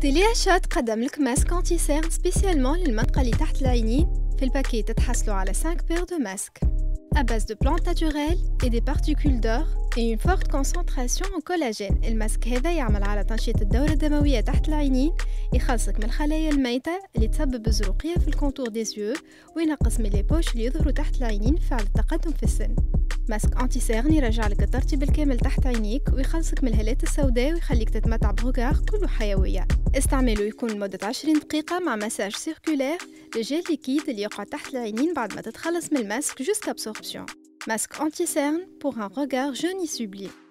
تيليا شات قدم لك ماسك انتي سيرن سبيسيالمون للمنطقة اللي تحت العينين. في الباكيت تتحصلوا على 5 paires de masques à base de plantes naturelles et des particules d'or et une forte concentration en collagène. الماسك هذا يعمل على تنشيط الدورة الدموية تحت العينين، يخلصك من الخلايا الميتة اللي تسبب الزروقية في الكونتور ديز يو، وينقص من لي بوش اللي يظهروا تحت العينين فعل التقدم في السن. ماسك انتي سيرن يرجع لك الترطيب الكامل تحت عينيك ويخلصك من الهالات السوداء ويخليك تتمتع بروغار كله حيوية. استعمله يكون لمدة 20 دقيقة مع مساج سيركولير لجيل ليكيد اللي يقعد تحت العينين بعد ما تتخلص من الماسك جوست ابسوربسيون. Masque anti-cerne pour un regard jeune et sublime.